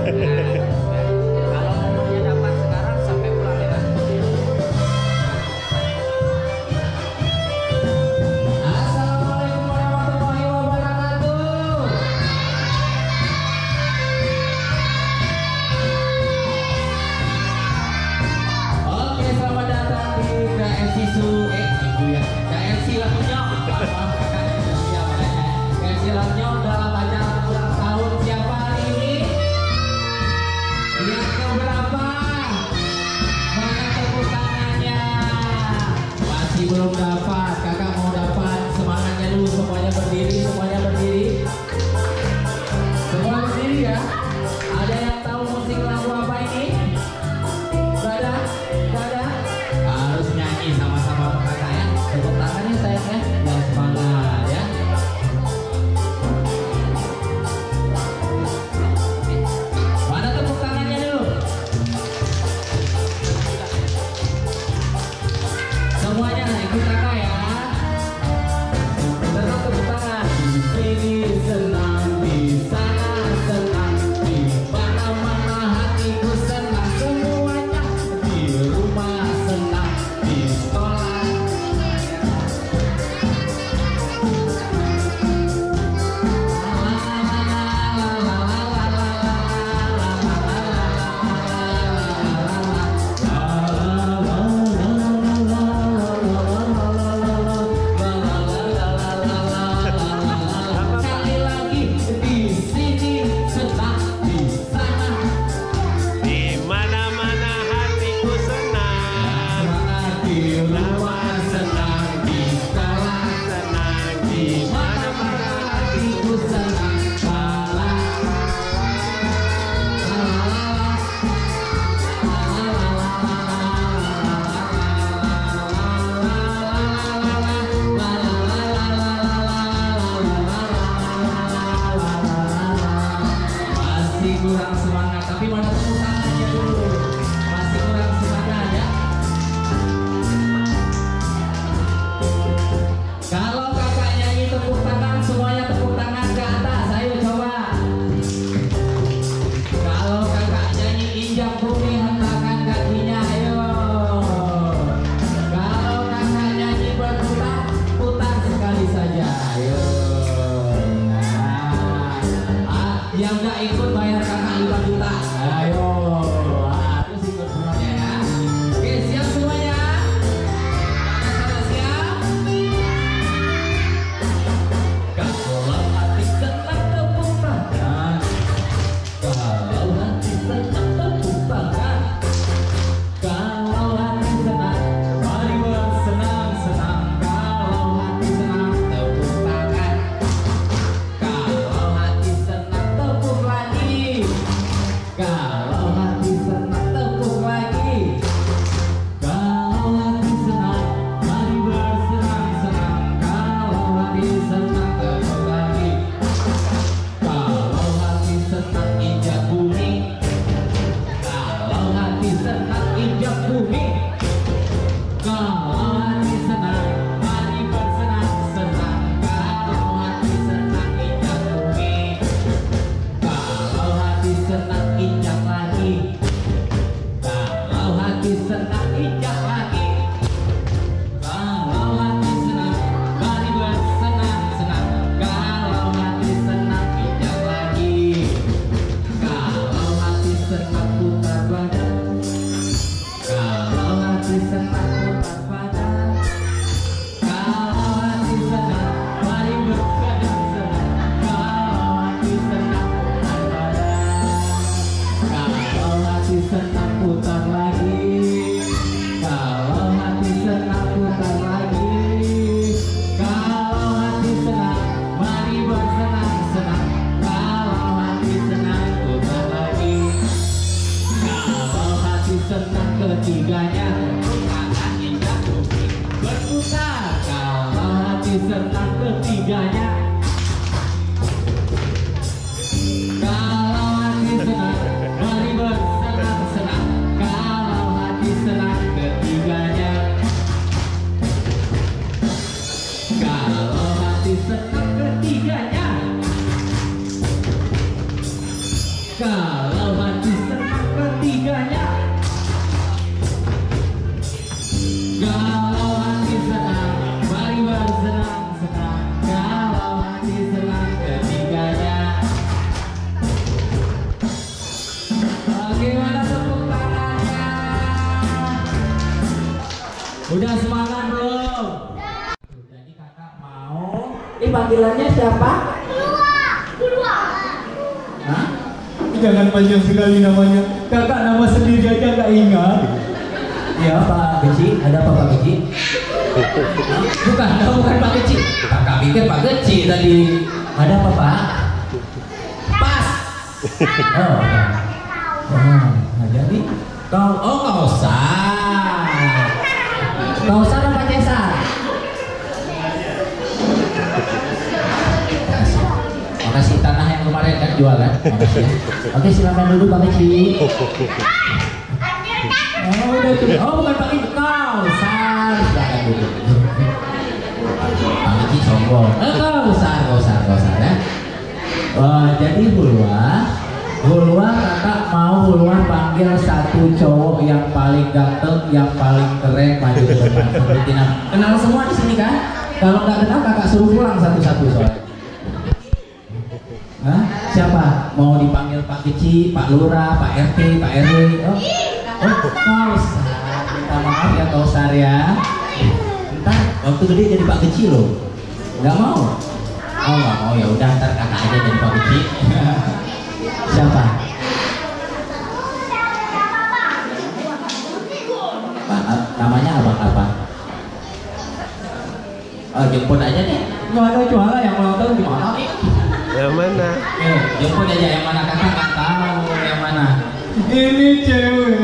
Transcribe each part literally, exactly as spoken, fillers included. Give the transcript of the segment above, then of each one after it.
Kalau momennya dapat sekarang sampai pulang ya kan. Assalamualaikum warahmatullahi wabarakatuh. Oke, selamat datang di K F C Su eh itu ya K F C Langnyong. K F C Langnyong dalam acara ulang tahun siapa hari ini? Yang keberapa? Mana tepuk tangannya? Masih belum dapat, kakak mau dapat. Semangatnya dulu, semuanya berdiri, semuanya berdiri. Semua berdiri ya. Ada yang tahu musik lagu apa ini? Gak ada? Gak ada? Harus nyanyi sama-sama kakak ya. Tepuk tangannya sayangnya, yang semangat ya. Mana tepuk tangannya dulu? Semuanya ikut kakak ya. Tetap tepuk tangan. Di sini senang, di sana senang, di mana-mana hatiku senang. Semuanya di rumah senang, di sekolah. Sekali lagi, di sini senang, di sana Di mana-mana hatiku senang, semangat, di rumah senang, di sekolah senang di mana-mana hatiku senang. La, la, la, masih kurang semangat, tapi mana tepuk tangannya dulu. Masih kurang semangat ya. Kalau kakak nyanyi tepuk tangan, semuanya tepuk tangan ke atas. Ayo coba. Kalau kakak nyanyi injak bumi, hentakan kakinya. Ayo. Kalau kakak nyanyi berputar, putar sekali saja. Ayo. Nah, ah, yang nggak ikut bayar kakak lima juta. Ayo. Ah, terus ikut semuanya ya. Oke, siap semuanya? Sama-sama siap? Kalau hati senang tepuk tangan. Kalau hati senang tepuk tangan. Kalau hati senang, mari bersenang-senang. Kalau hati senang tepuk tangan. Kalau hati senang tepuk lagi. Kalau hati senang tepuk lagi. Kalau hati senang, mari bersenang-senang. Kalau hati senang tepuk lagi. Kalau hati senang injak bumi. Kalau hati senang injak bumi. Kalau hati senang, mari bersenang-senang. Kalau hati senang injak bumi. Kalau hati senang injak lagi. Kalau hati senang injak lagi. Kalau hati senang, mari bersenang-senang. Kalau hati senang injak lagi. Kalau hati senang putar badan. Kalau hati senang putar badan. Kalau hati senang, mari bersenang-senang. Kalau hati senang putar badan. Kalau hati senang putar lagi. Kalau hati senang putar lagi. Kalau hati senang, mari bersenang-senang. Kalau hati senang putar lagi. Kalau hati senang ketiganya, tangan injak bumi berputar. Kalau hati senang ketiganya. Kalau hati senang, mari bersenang-senang. Kalau hati senang ketiganya. Kalau hati senang ketiganya. Kalau panggilannya siapa? Hah? Jangan panjang sekali namanya. Kakak nama sendiri aja nggak ingat. Ya Pak Geci, ada apa Pak Geci? Bukan, oh, bukan Pak Geci. Kakak pikir Pak Geci tadi. Ada apa Pak? Pas. Oh, oh, nah, jadi kau, oh Kausar. Kausar apa Cesar? Makasih tanah yang kemarin kan jual kan? Makasih ya. Oke silakan duduk Pak Geci. Oh udah tuh. Oh bukan Pak Geci, Kausar. Silakan duduk. Pak Geci sombong. Eh Kausar, Kausar, Kausar ya. Oh, jadi Hulwa, Hulwa kakak mau Hulwa panggil satu cowok yang paling ganteng, yang paling keren maju ke depan. Seperti nama. Kenal semua di sini kan? Kalau nggak kenal kakak suruh pulang satu-satu soalnya. Hah? Siapa? Mau dipanggil Pak Geci, Pak Lurah, Pak R T, Pak R W? Oh, oh Kausar. Minta maaf ya Kausar ya. Ntar waktu gede jadi Pak Geci loh. Nggak mau? Oh nggak mau, ya udah ntar kakak aja jadi Pak Geci. Siapa? Pak, namanya abang apa? Oh jemput aja deh. Nggak ada jualan yang ulang tahun gimana nih? Yang mana? Eh, jemput aja yang mana kakak nggak tahu yang mana. Ini cewek.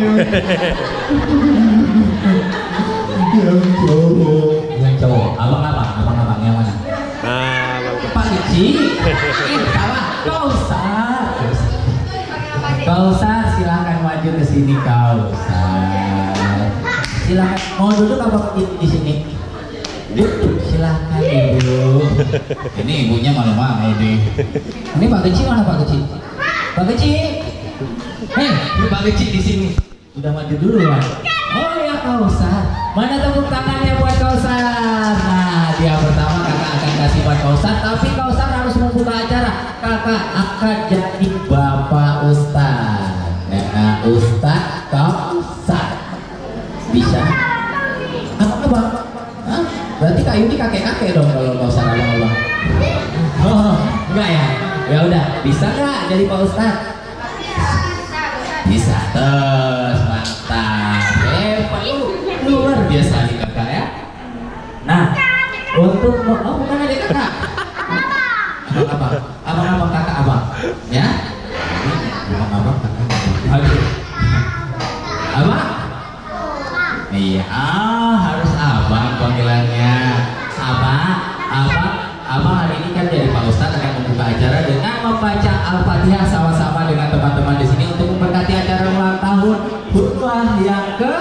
Yang cowok. Yang cowok. Abang abang, abang abang yang mana? Ah, Pak Geci. Ini salah. Kausar. Kausar silakan maju ke sini Kausar. Silakan. Mau duduk apa di, di sini? Duduk. Silakan ibu. Ini ibunya malu mau nih. Ini Pak Geci mana Pak Geci? Pak Geci. Hei, Pak Geci di sini. Udah maju dulu kan? Oh ya Kausar. Mana tepuk tangannya buat Kausar? Nah, dia pertama kakak akan kasih buat Kausar, tapi Kausar harus membuka acara. Kakak akan jadi Bapak Ustad. Nah, Ustad Kausar. Bisa? Apa Bang? Hah? Berarti Kak Yuni kakek-kakek dong kalau Kausar abang-abang. Oh, enggak ya? Ya udah, bisa nggak jadi Pak Ustad? Bisa. Terus mantap. Hebat lu. Luar biasa nih kakak ya. Nah, untuk oh bukan adik kakak. Abang abang, abang abang kakak abang, ya. Abang abang kakak. Aduh. Abang. Iya, ah, harus abang panggilannya. Abang, abang, abang hari ini kan jadi Pak Ustadz akan membuka acara dengan membaca Al-Fatihah sama-sama dengan teman-teman di sini untuk memberkati acara ulang tahun khutbah yang ke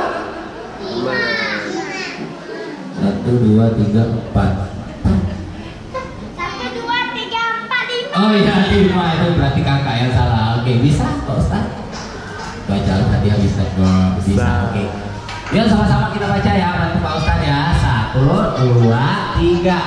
satu dua tiga empat. Satu dua tiga empat lima. Oh iya lima itu berarti kakak yang salah. Oke bisa Pak Ustadz. Baca Al-Fatihah bisa kok. Bisa. Oke. Yuk sama-sama kita baca ya bantu Pak Ustadz ya. Satu dua tiga.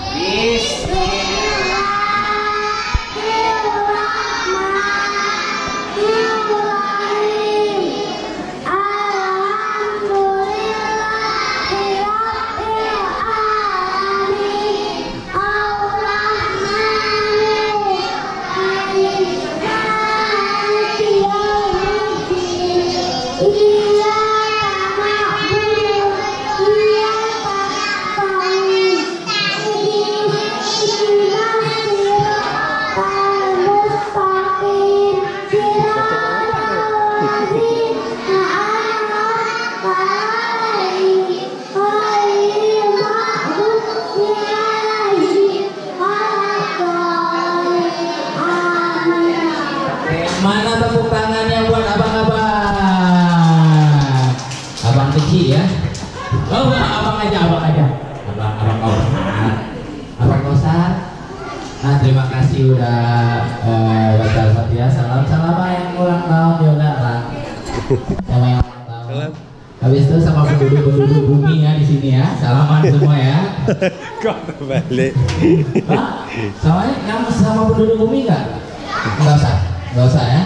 Mana tepuk tangannya buat abang-abang? Abang kecil ya? Oh, abang aja, abang aja. Abang, abang Kausar. Abang Kausar. Nah, terima kasih udah uh, baca Al-Fatihah. Salam salam yang ulang tahun juga lah. Sama yang ulang tahun. Habis itu sama penduduk-penduduk bumi ya di sini ya. Salaman semua ya. Kok balik? Hah? Sama yang sama penduduk bumi nggak? Nggak usah. Gak usah ya.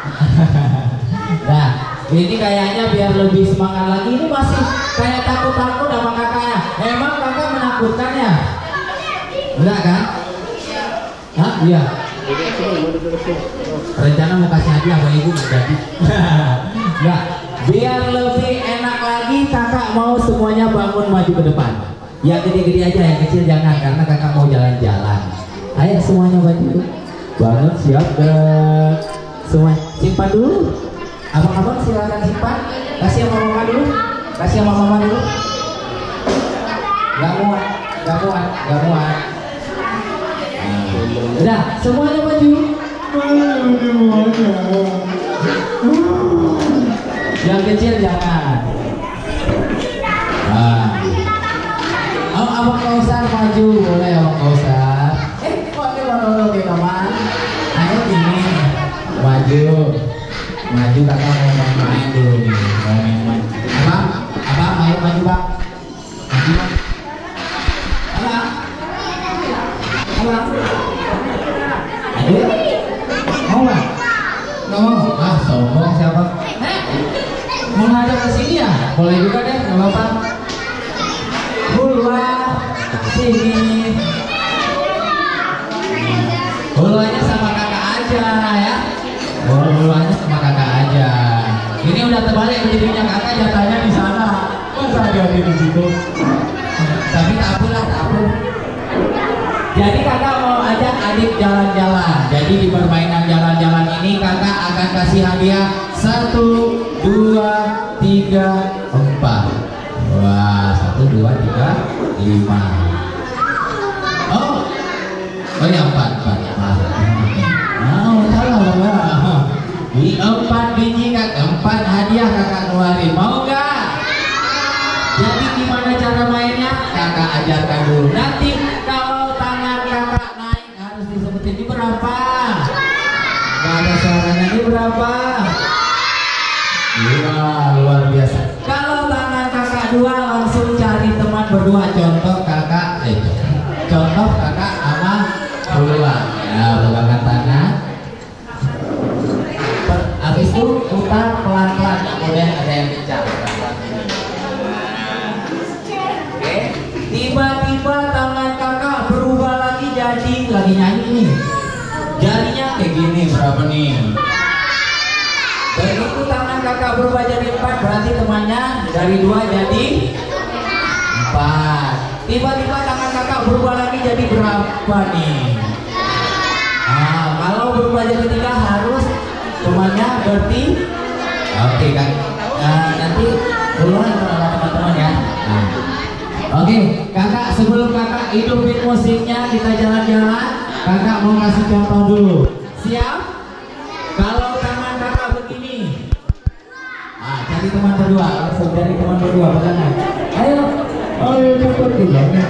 Nah, ini kayaknya biar lebih semangat lagi. Ini masih kayak takut-takut sama kakaknya. Emang kakak menakutkan ya? Enggak kan? Iya. Rencana mau kasih hadiah sama ibu nggak jadi. Nggak. Biar lebih enak lagi, kakak mau semuanya bangun maju ke depan. Yang gede-gede aja, yang kecil jangan, karena kakak mau jalan-jalan. Ayo semuanya maju. Bangun, siap dan semua simpan dulu. Abang-abang silakan simpan. Kasih sama mama dulu. Kasih sama mama dulu. Gak muat, gak muat, gak muat. Udah, semuanya maju. Yang kecil jangan. Nah. Oh, abang Kausar maju, boleh abang Kausar. Eh, kok ada bang ke teman? Ayo gini, maju, maju kakak mau main-main dulu nih, mau main-main. Abang, abang, ayo maju bang, maju bang. Abang, abang, ayo, mau bang? Nggak mau? Ah, sombong siapa? Eh, mau ngadep ke sini ya? Boleh juga deh, nggak apa-apa. Keluar sini. Huluannya sama kakak aja ya. Oh, huluannya sama kakak aja. Ini udah terbalik berdirinya kakak, jatahnya di sana. Masa dia di situ? Tapi tak apalah, tak apa. Jadi kakak mau ajak adik jalan-jalan. Jadi di permainan jalan-jalan ini kakak akan kasih hadiah satu, dua, tiga, empat. Wah, satu, dua, tiga, lima. Oh, oh ya empat, empat. Oh, salah bang. Di empat biji kakak, empat hadiah kakak keluarin. Mau nggak? Jadi gimana cara mainnya? Kakak ajarkan dulu. Nanti kalau tangan kakak naik harus disebutin ini berapa? Gak ada suaranya, ini berapa? Wah, luar biasa. Kalau tangan kakak dua langsung cari teman berdua. Contoh kakak, eh, contoh kakak sama berdua. Ya, pegangkan tangan. Habis itu putar pelan-pelan, kemudian ada yang kencang. Oke, tiba-tiba tangan kakak berubah lagi jadi lagi nyanyi nih. Jadinya kayak gini, berapa nih? Begitu tangan kakak berubah jadi empat, berarti temannya dari dua jadi empat. Tiba-tiba tangan kakak berubah lagi jadi berapa nih? Nah, kalau berubah jadi tiga harus temannya berarti. Oke kan? Nah, nanti ulang sama teman-teman ya. Nah. Oke, kakak sebelum kakak hidupin musiknya kita jalan-jalan, kakak mau kasih contoh dulu. Siap? Kalau tangan kakak begini, ah, cari teman berdua, langsung cari teman berdua, pegangan. Ayo, ayo cepet bilangnya.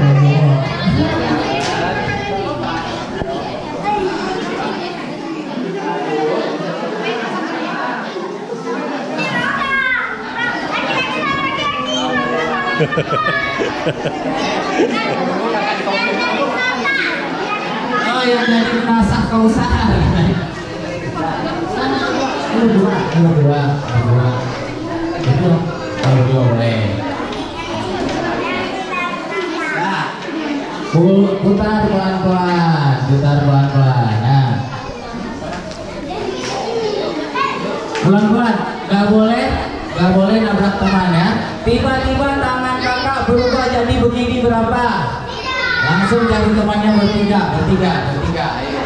Oh, yang jadi nasah Kausar. Dua, dua, dua, dua. Itu kalau dua boleh. Nah, putar pelan-pelan, putar pelan-pelan. Nah, pelan-pelan, nggak boleh, nggak boleh nabrak teman ya. Tiba-tiba tangan kakak berubah jadi begini berapa? Langsung cari temannya bertiga, bertiga, bertiga. Ayo.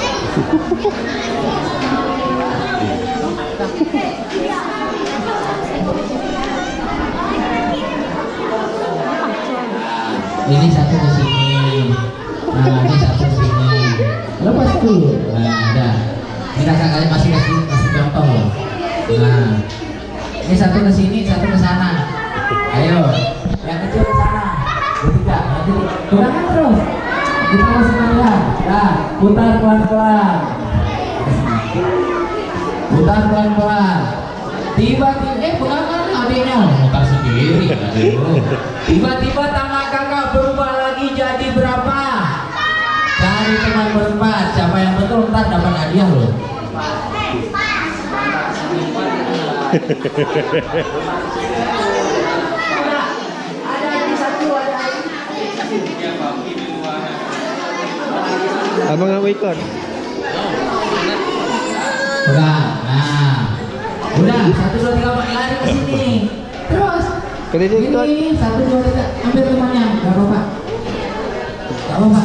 Ini satu ke sini, nah ini satu ke sini. Lepas dulu, nah ada. Ini kakak masih kasih kasih contoh loh. Nah, ini satu ke sini, satu ke sana. Ayo, yang kecil ke sana. Bertiga, nanti kurangkan terus. Kita masih melihat. Nah, putar pelan-pelan. Putar pelan-pelan. Tiba-tiba, eh kurangkan adiknya. Putar sendiri. Tiba-tiba tangan kakak berubah lagi jadi berapa? Cari teman berempat. Siapa yang betul ntar dapat hadiah loh. Ada yang satu, ada yang Abang nggak mau ikut. Udah, nah, udah satu dua tiga empat lari ke sini. Terus, Kredit ikut. ini satu dua tiga ambil temannya, nggak apa-apa, nggak apa-apa.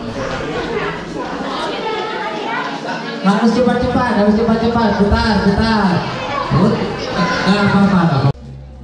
Harus cepat-cepat, harus cepat-cepat, putar, putar. Put, nggak apa-apa, nggak apa-apa.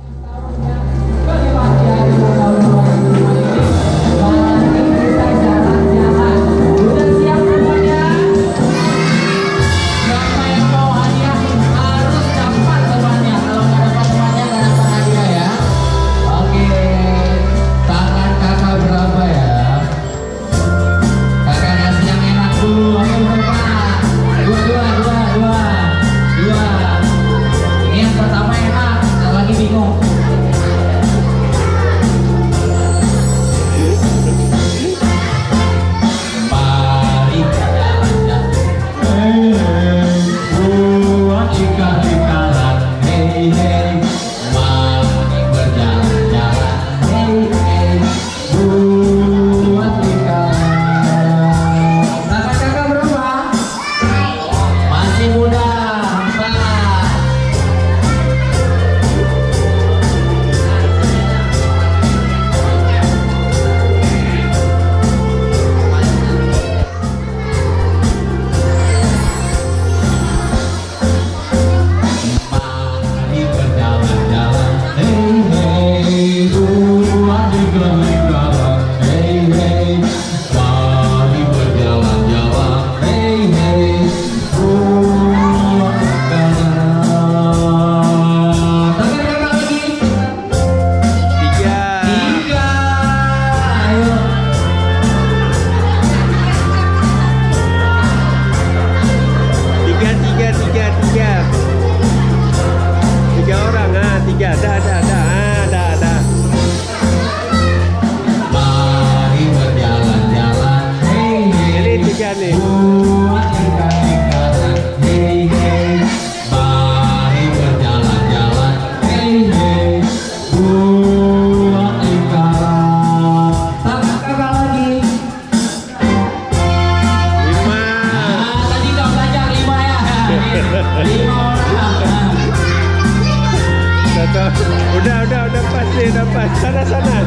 Udah, udah, udah pas nih, udah pas. Sana, sana.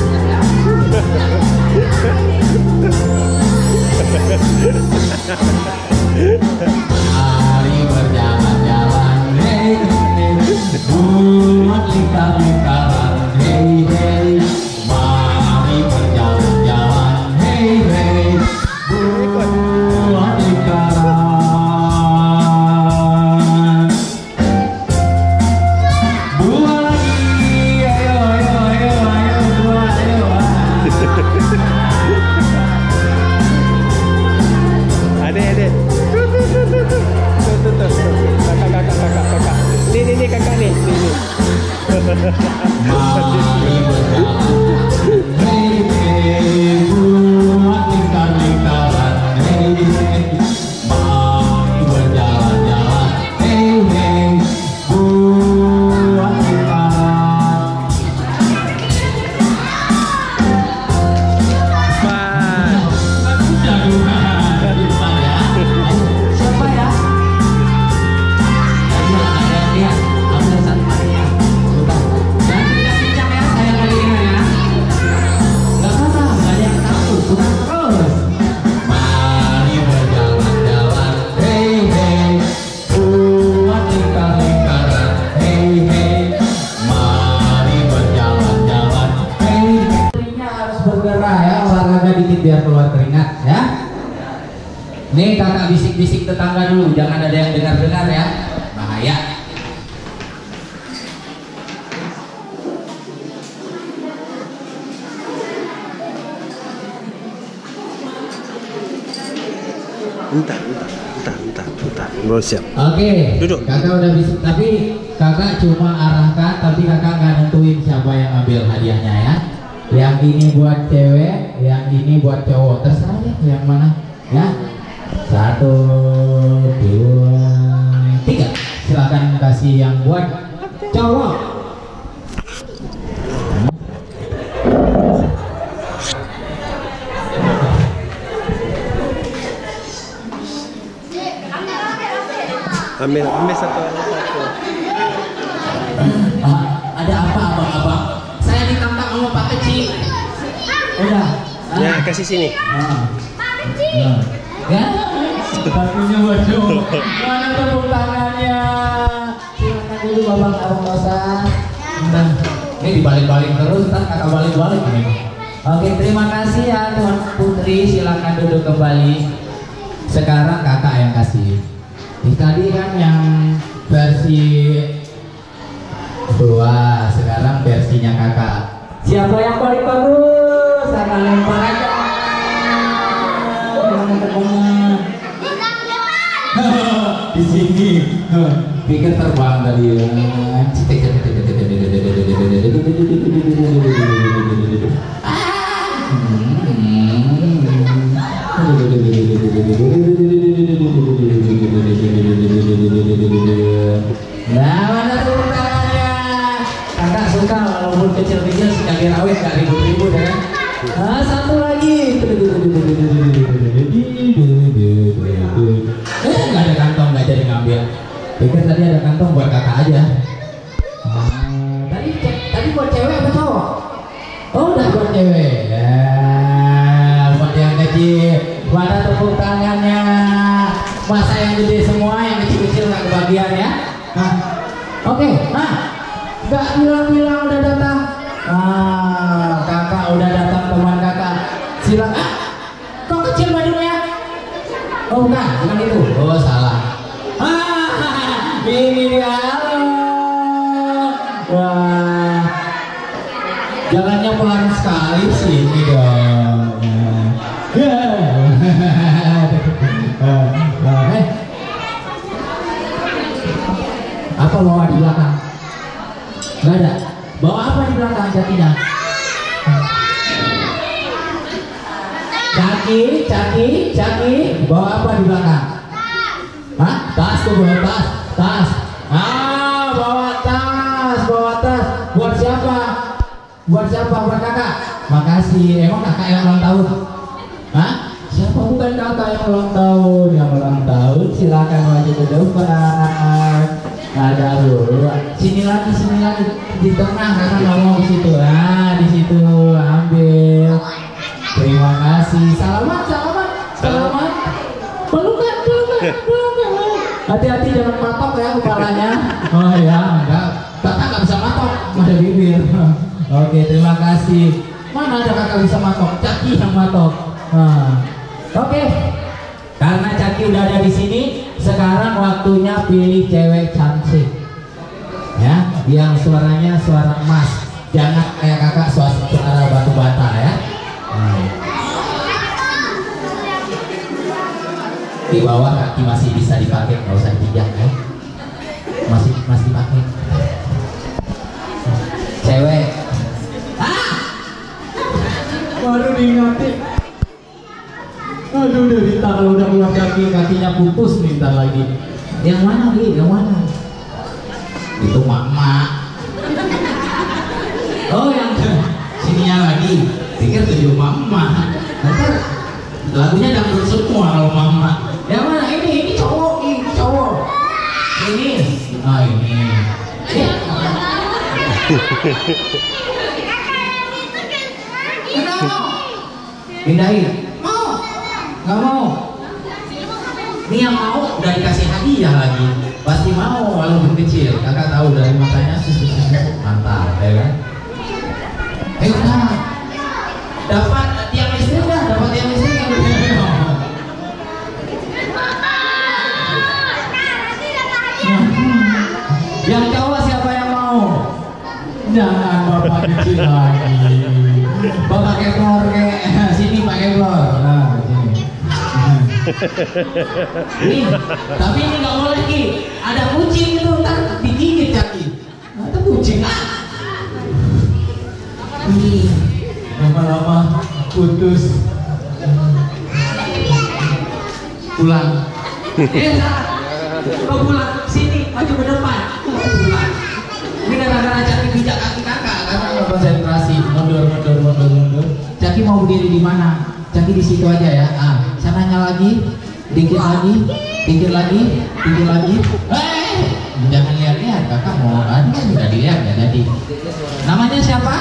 Mari berjalan-jalan, hey, hey, buat lingkar-lingkaran, hey, hey. Mari berjalan-jalan, hey, hey, buat lingkaran. Buat lagi, ayo, ayo, ayo, ayo, buat, ayo. Adek, adek. Tuh, tuh, tuh, tuh, tuh. Tuh, tuh, tuh, tuh. Kakak, kakak, kakak, kakak. Nih, nih, nih, kakak nih. Nih, nih. Mari berjalan, hey, hey, buat lingkar-lingkaran, hey, hey. Mari berjalan-jalan, hey, hey, buat lingkaran. Pas. Siapa ya? Ada yang lihat, ambil satu ya. Jangan pincang-pincang ya, saya kali ini ya. Gak apa-apa, gak ada yang tahu, putar terus. Mari berjalan-jalan, hey hey, buat lingkar-lingkaran, hey hey. Mari berjalan-jalan, hey hey. Telinga harus bergerak ya, olahraga dikit biar keluar keringat ya. Nih kakak bisik-bisik tetangga dulu, jangan ada yang dengar-dengar ya, bahaya. Entar, entar, entar, entar, entar. Nggak siap. Oke, Duduk. kakak udah bisik, tapi kakak cuma arahkan, tapi kakak nggak nentuin siapa yang ambil hadiahnya ya. Yang ini buat cewek, yang ini buat cowok, terserah deh yang mana ya. Satu, dua, tiga. Silakan kasih yang buat cowok. Ambil, ambil satu, satu. Ah, ada apa abang-abang? Saya ditantang sama Pak Kecil. Udah. Ah. Ya, kasih sini. Ah. Pak kecil. Ah. Ya. Bakunya waduh. Mana tepuk tangannya? Silakan dulu abang-abang Rosa. Nah, ini dibalik-balik terus, ntar kakak balik-balik nih. Oke, terima kasih ya Tuan Putri. Silakan duduk kembali. Sekarang kakak yang kasih. Ini tadi kan yang versi dua, sekarang versinya kakak. Siapa yang paling bagus? Kakak lempar aja. Jangan terbang. Di sini. Pikir terbang tadi ya. Nah, mana tepuk tangannya? Kakak suka walaupun kecil-kecil sekali rawit gak ribut-ribut ya. Nah, satu lagi. Eh, nggak ada kantong, nggak jadi ngambil. Pikir tadi ada kantong buat kakak aja. Hmm, tadi tadi buat cewek apa cowok? Oh, udah buat cewek. Ya, buat yang kecil. Mana tepuk tangannya? Masa yang gede semua, yang kecil-kecil nggak kebagian ya? Nah, oke. Okay. Nah, nggak bilang-bilang udah datang. Ah, kakak udah datang, teman kakak. Silakan. Ah, kok kecil bajunya? Oh, bukan, bukan itu. Oh, salah. Ah, ini dia. Halo. Wah, jalannya pelan sekali sih ini dong. Eh, apa bawa di belakang? Gak ada. Bawa apa di belakang Cakinya? Caki, Caki, Caki, bawa apa di belakang? Hah? Tas tuh, bawa tas, tas. Ah, bawa tas, bawa tas. Buat siapa? Buat siapa? Buat kakak. Makasih. Emang kakak yang ulang tahun? Hah? Siapa? Bukan kakak yang ulang tahun. Yang ulang tahun silakan maju ke depan. Ada dulu. Sini lagi, sini lagi. Di tengah kakak ngomong di situ. Ah, di situ. Ambil. Terima kasih. Selamat, selamat, selamat. Pelukan, pelukan, pelukan. Hati-hati jangan matok ya kepalanya. Oh ya, enggak. Kakak nggak bisa matok, ada bibir. Oke, terima kasih. Mana ada kakak bisa matok? Caki yang matok. Nah. Oke. Karena Caki udah ada di sini, sekarang waktunya pilih cewek cantik. Ya, yang suaranya suara emas. Jangan kayak kakak suara, suara batu bata ya. Nah. Di bawah kaki masih bisa dipakai, nggak usah pijak ya. Masih masih dipakai. Cewek. Ah! Baru diingatin. Aduh, udah minta kalau udah keluar kaki, kakinya putus minta lagi. Yang mana Li? Yang mana? Itu mama. Oh, yang sininya lagi. Pikir tujuh mama. Nanti lagunya dangdut semua kalau mama. Yang mana? Ini, ini cowok, ini cowok. Ini. Oh, ini. Enggak mau. Pindahin. Mau? Nggak mau. Ini yang mau udah dikasih hadiah lagi. Pasti mau walaupun kecil. Kakak tahu dari matanya susu susu mantap, ya kan? Eh udah. Dapat tiang listrik dah, dapat tiang listrik yang yang cowok siapa yang mau? Jangan bapak kecil lagi. Bapak pakai flor kayak sini pakai flor. Nah, sini. Ini, tapi ini nggak boleh Ki. Ada kucing itu ntar digigit Caki. Ada kucing ah. Ini lama-lama putus. Pulang. Eh, kau pulang sini, maju ke depan. Pulang. Ini gara-gara Caki pijak kaki kakak karena nggak konsentrasi. Mundur, mundur, mundur, mundur. Caki mau berdiri di mana? Caki di situ aja ya. Ah, sananya lagi, dikit lagi. Pinggir lagi, pinggir lagi. Eh, jangan lihat-lihat, kakak mau aduh udah dilihat ya jadi. Namanya siapa?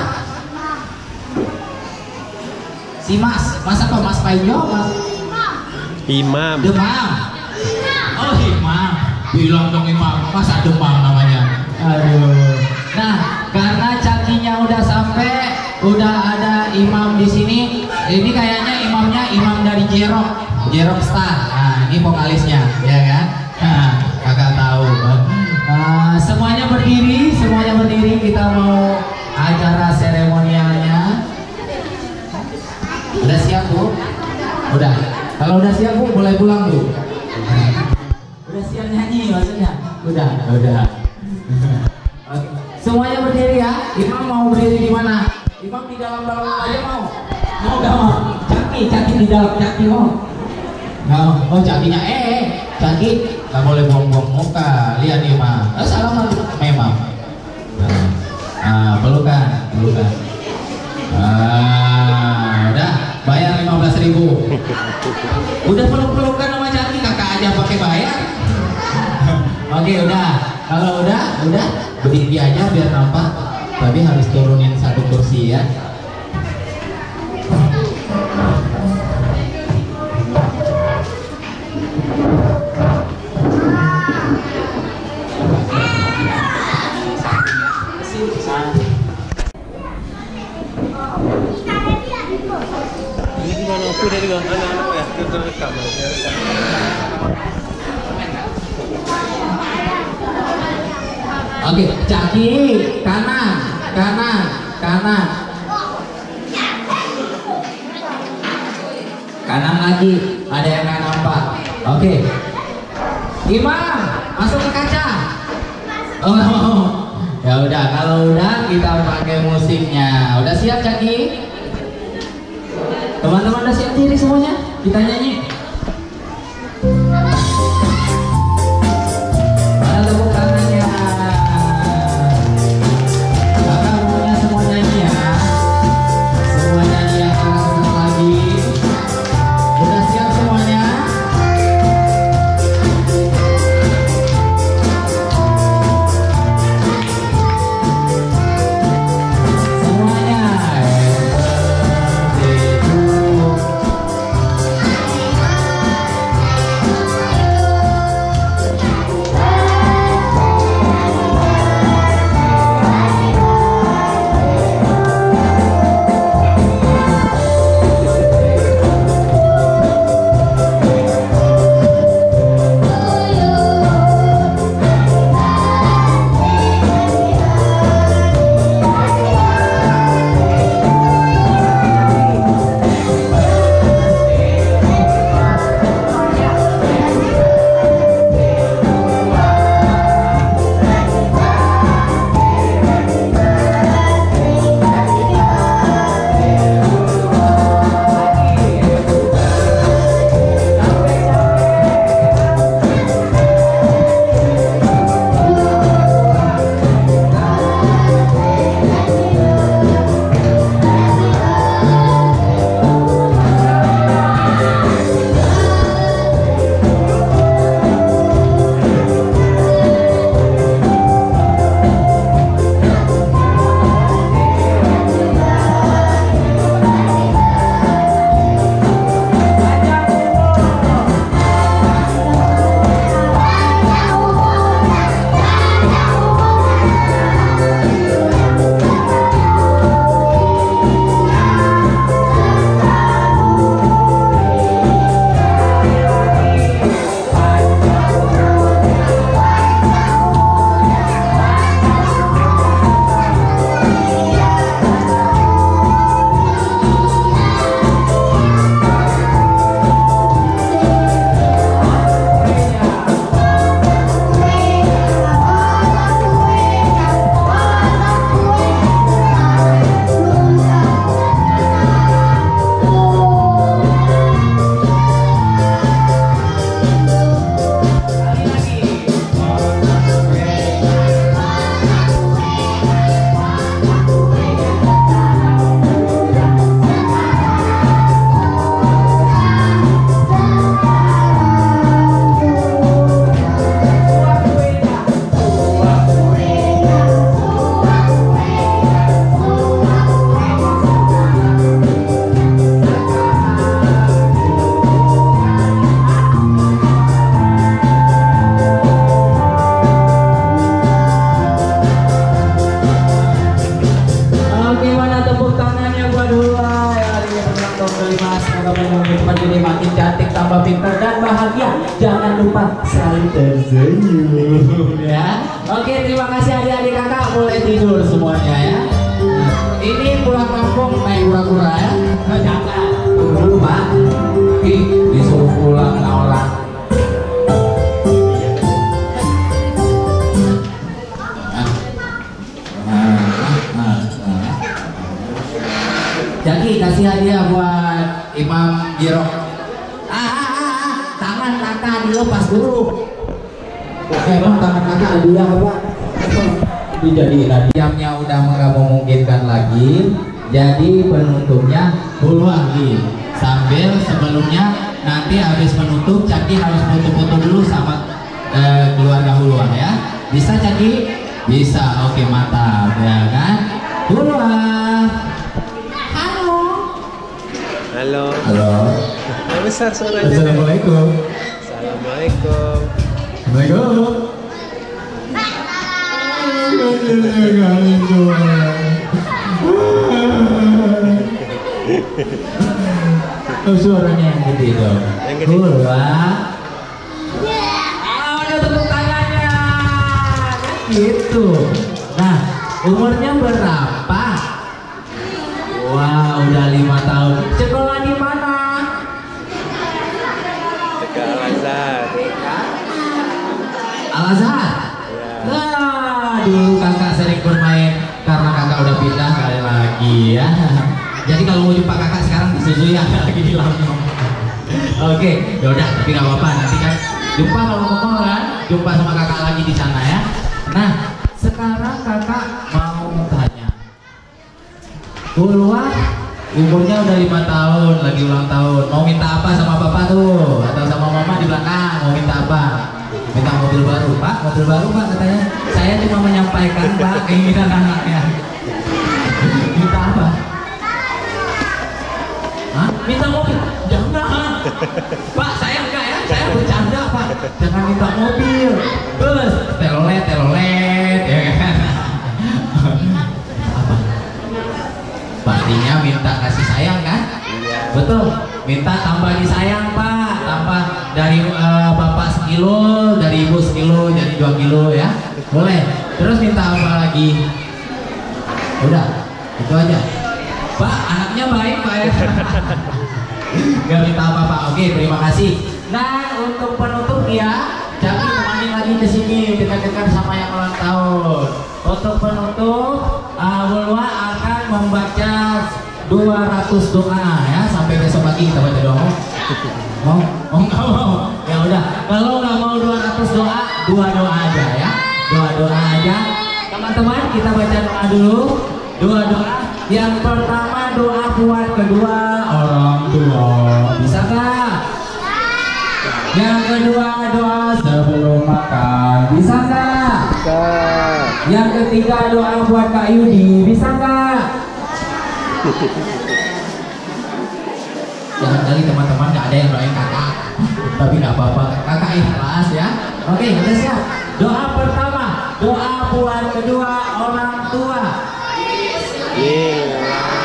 Si Mas, Mas apa? Mas Paijo, Mas Imam. Demam. Oh Imam, bilang dong Imam, masa Demam namanya? Aduh. Nah, karena cakinya udah sampai, udah ada Imam di sini. Ini kayaknya imamnya imam dari Jerok, Jerok Star. Nah, ini vokalisnya, ya kan? Nah, kakak tahu. Nah, semuanya berdiri, semuanya berdiri. Kita mau acara seremonialnya. Udah siap Bu? Udah. Kalau udah siap Bu, boleh pulang Bu. Udah siap nyanyi maksudnya? Udah, udah. Oke. Semuanya berdiri ya. Imam mau berdiri di mana? Imam di dalam-dalam aja mau? Mau gak mau? Caki, caki di dalam, caki mau? Gak mau? Oh cakinya, eh, eh. Caki gak boleh buang-buang muka. Lihat Imam. Eh, salam memang. Nah, ah, pelukan, pelukan. Ah, udah bayar lima belas ribu. Udah peluk-pelukan sama Caki, kakak aja pakai bayar. Oke udah, kalau udah, udah berdiri aja biar nampak. Tapi harus turunin satu kursi ya. Ini gimana aku dari anak-anak ya terekam ya. Oke, Caki kanan, kanan, kanan, kanan lagi. Ada yang nggak nampak? Oke, Imam masuk ke kaca. Oh, ya udah. Kalau udah kita pakai musiknya. Udah siap Caki? Teman-teman udah siap diri semuanya? Kita nyanyi. Mana tepuk tangannya? Kakak pokoknya semua nyanyi ya. Semua nyanyi yang keras lagi. Udah siap semuanya? Semuanya. selalu tersenyum ya. Oke, terima kasih adik-adik kakak, boleh tidur semuanya ya. Nah, ini pulang kampung naik kura-kura ya. Nah, jangan tunggu dulu pak. Ih, disuruh pulang nah orang. Jadi kasih hadiah buat Imam Giro. Ah, ah, ah, ah. Tangan kakak dilepas dulu. Emang tangan kakak hadiah apa? Dijadiin hadiahnya udah nggak memungkinkan lagi. Jadi penutupnya Hulu lagi. Sambil sebelumnya nanti habis menutup Caki harus foto-foto dulu sama eh, keluarga Hulu ya. Bisa Caki? Bisa. Oke mantap ya kan. Hulu. Halo. Halo. Yang besar suaranya. Assalamualaikum. Assalamualaikum. Oh, suaranya yang gede dong. Yang gede. Hula. Ah, ada tepuk tangannya. Gitu. Nah, umurnya berapa? Wah, udah lima tahun. Sekolah di mana? Tegal Al-Azhar. Al-Azhar. Ya. Nah, dulu kakak sering bermain karena kakak udah pindah kali lagi ya. Jadi kalau mau jumpa kakak sekarang disusui ya lagi di Lampung. Oke, yaudah, tapi nggak apa-apa. Nanti kan jumpa kalau mau kan, jumpa sama kakak lagi di sana ya. Nah, sekarang kakak mau tanya. Ulwa umurnya udah lima tahun, lagi ulang tahun. Mau minta apa sama bapak tuh? Atau sama mama di belakang? Mau minta apa? Minta mobil baru, Pak. Mobil baru, Pak, katanya. Saya cuma menyampaikan, Pak, keinginan anaknya. Minta apa? Hah? Minta mobil? Jangan. Pak, saya enggak ya. Saya bercanda, Pak. Jangan minta mobil. Terus, telolet, telolet, ya kan? Apa? Pastinya minta kasih sayang kan? Iya. Betul. Minta tambah disayang Pak. Tambah dari uh, bapak sekilo, dari ibu sekilo, jadi dua kilo ya. Boleh. Terus minta apa lagi? Udah. Itu aja. Pak, anaknya baik Pak ya. Gak minta apa-apa. Oke, terima kasih. Nah, untuk penutup ya, Jaki temani lagi ke sini dekat-dekat sama yang ulang tahun. Untuk penutup, uh, Ulwa akan membaca dua ratus doa ya sampai besok pagi kita baca doa. Mau? Oh nggak mau? Ya udah. Kalau nggak mau dua ratus doa, dua doa aja ya. Dua doa aja. Teman-teman kita baca doa dulu. Dua doa. Yang pertama doa buat kedua orang tua. Bisa nggak? Yang kedua doa sebelum makan. Bisa nggak? Bisa. Yang ketiga doa buat Kak Yudi. Bisa nggak? Jangan kali teman-teman nggak ada yang doain kakak. Tapi nggak apa-apa. Kakak ikhlas ya. Oke, udah siap. Doa pertama. Doa buat kedua orang tua. Iya.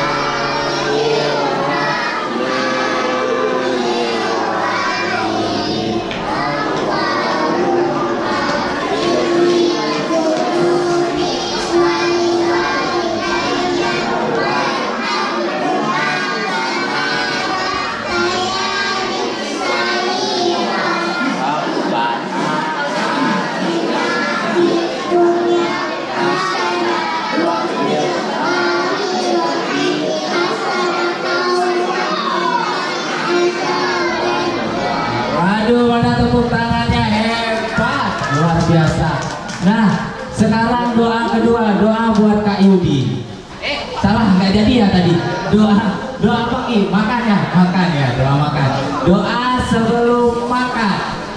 Aduh, mana tepuk tangannya hebat, luar biasa. Nah, sekarang doa kedua, doa buat Kak Yudi. Eh, salah nggak jadi ya tadi. Doa, doa apa Ki? Makan ya, makan ya, doa makan. Doa sebelum makan.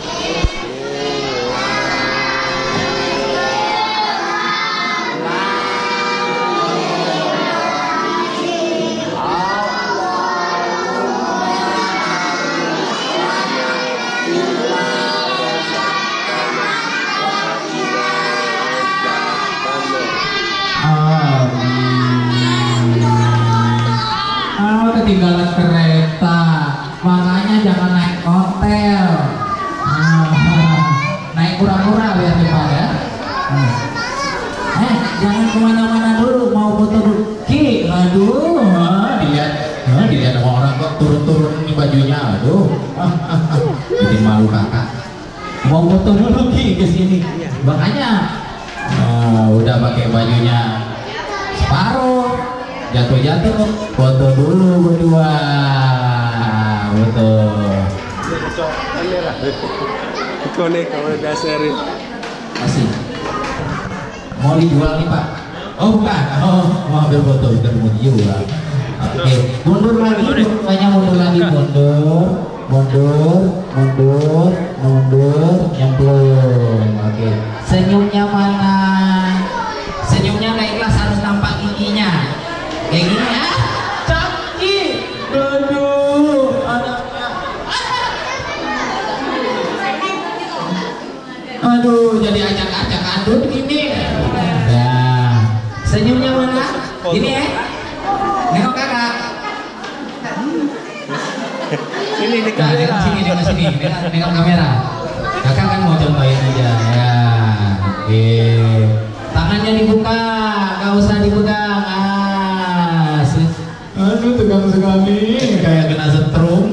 Oh, ketinggalan kereta, makanya jangan naik hotel. Ah. kemana-mana dulu, mau foto dulu. Ki, aduh, ah, dilihat, ah, dilihat sama orang kok turun-turun nih bajunya, aduh. Jadi malu kakak. Mau foto dulu Ki ke sini. Makanya, ah, udah pakai bajunya separuh, jatuh-jatuh, foto dulu berdua, betul. Kamera. Konek kalau dasarin. Masih. Mau dijual nih Pak? Oh bukan, oh mau ambil foto, bukan mau dijual. Oke, mundur lagi, banyak mundur lagi, mundur, mundur, mundur, mundur, nyemplung. Oke, senyumnya mana? Senyumnya nggak ikhlas, harus nampak giginya. Kayak gini ya? Canggih, aduh, anaknya. Aduh, jadi acak-acak adut gini. Nah, senyumnya mana? Gini ya. Nengok kakak. Sini di Nah, nengok sini, nengok sini, nengok, nengok kamera. Kakak kan mau contohin aja ya. Oke. Tangannya dibuka, nggak usah dipegang. Ah, se- aduh tegang sekali, kayak kena setrum.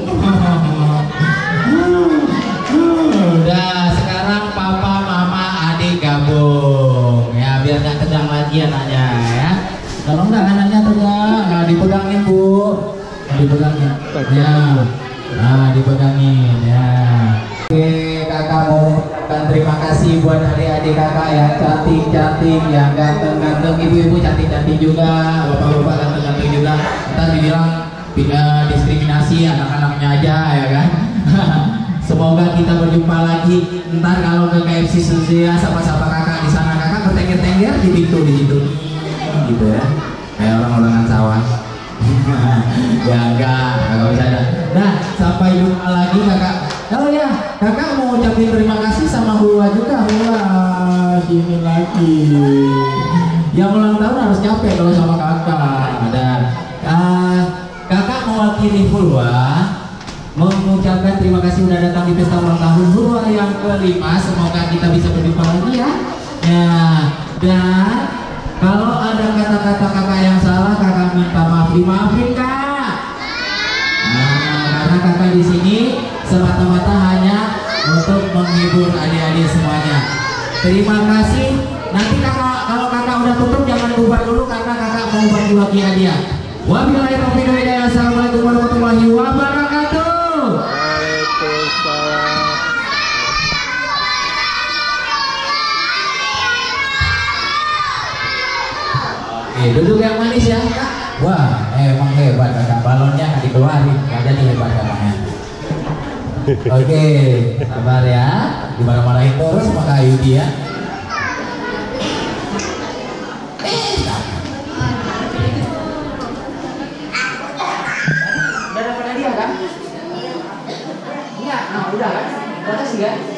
Udah, sekarang papa, mama, adik gabung ya, biar nggak tegang lagi anaknya ya. Tolong dong anaknya tegang, nah, dipegangin bu, dipegangin ya, nah dipegangin ya. Oke, kakak mau mengucapkan terima kasih buat adik-adik kakak yang cantik-cantik, yang ganteng-ganteng, ibu-ibu cantik-cantik juga, bapak-bapak ganteng-ganteng juga. Ntar dibilang tidak diskriminasi anak-anaknya aja ya kan. Semoga kita berjumpa lagi. Ntar kalau ke K F C Susia sama-sama kakak di sana, kakak bertengger-tengger di pintu di situ, gitu ya, kayak orang-orangan sawah. Ya enggak, enggak bisa ada. Nah, sampai jumpa lagi kakak. Oh ya, kakak mau ucapin terima kasih sama Hua juga. Hua, sini lagi. Yang ulang tahun harus capek kalau sama kakak. Dan uh, kakak mewakili Hua mengucapkan terima kasih udah datang di pesta ulang tahun Hua yang kelima. Semoga kita bisa berjumpa lagi ya. Ya, dan kalau ada kata-kata kakak yang salah, kakak minta maaf, dimaafin kak. Nah, karena kakak di sini semata-mata hanya untuk menghibur adik-adik semuanya. Terima kasih. Nanti kakak, kalau kakak udah tutup jangan bubar dulu karena kakak mau bagi-bagi hadiah. Wabillahi taufiq wal hidayah. Assalamualaikum warahmatullahi wabarakatuh. Waalaikumsalam. Oke, duduk yang manis ya kak. Wah, emang hebat kakak, balonnya nggak dikeluarin, nggak jadi hebat kakaknya. Oke, sabar ya, dimarah-marahin terus sama Kak Yudi ya. Udah dapat hadiah kan? Enggak, nah udah kan? Makasih ya.